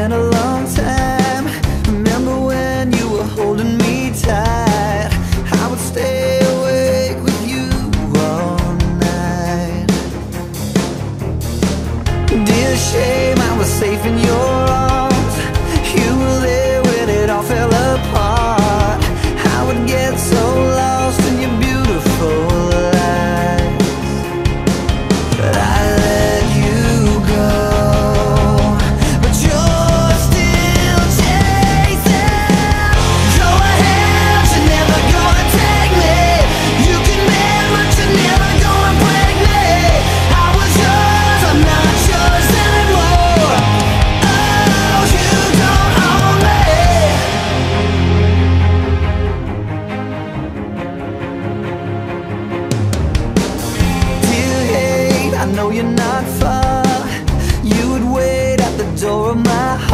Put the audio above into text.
been a long time. Remember when you were holding me tight? I would stay awake with you all night. Dear shame, I was safe in your arms. You were there when it all fell apart. I would get so lost in your beautiful lies, but I let you go. But you're still chasing. Go ahead, you're never gonna take me. You can mend, but you're never gonna break me. I was yours, I'm not yours anymore. Oh, you don't own me. Dear hate, I know you're not far. You would wait at the door of my